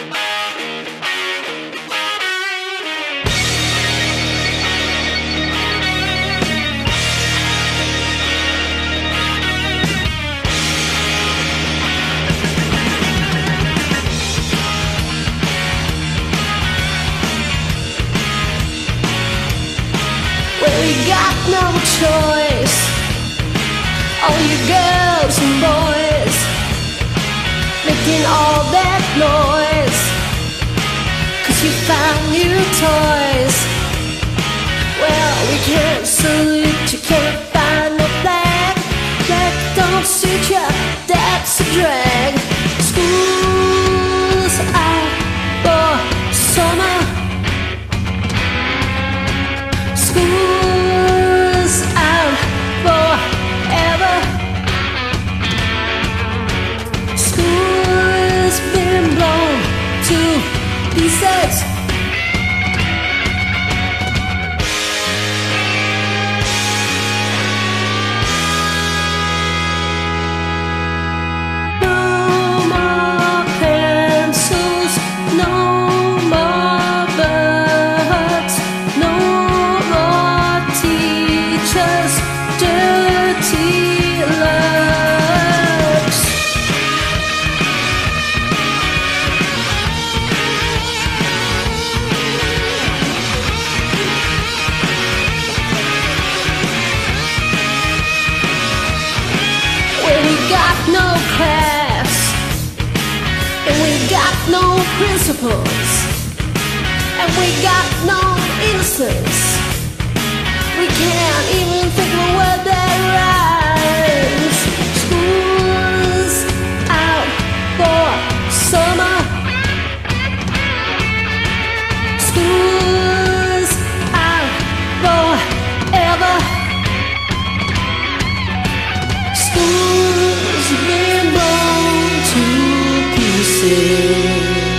We got no choice, all you girls and boys making all that noise, 'cause you found new toys. Well, we can't salute, you can't find no flag that don't suit you, that's a drag. School's out for summer, school's out forever, school's been blown to pieces. No crafts, and we got no principles, and we got no innocence. We can't even think of a word that rhymes. School's out for summer, school's out forever, school's been blown to pieces.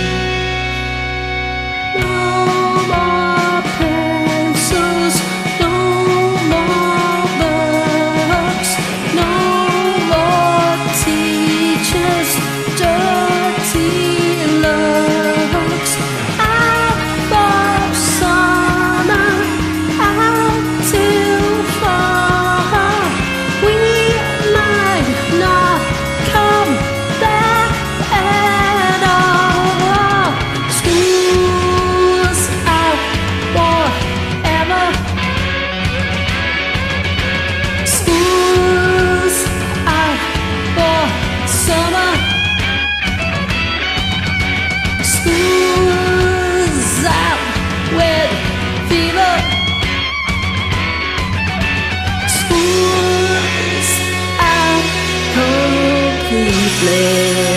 No more pencils, no more books, no more teachers, dirty looks. Out for summer, out till fall. We might not come back at all. School's out forever, school's out for summer, school's out with fever, school's out completely.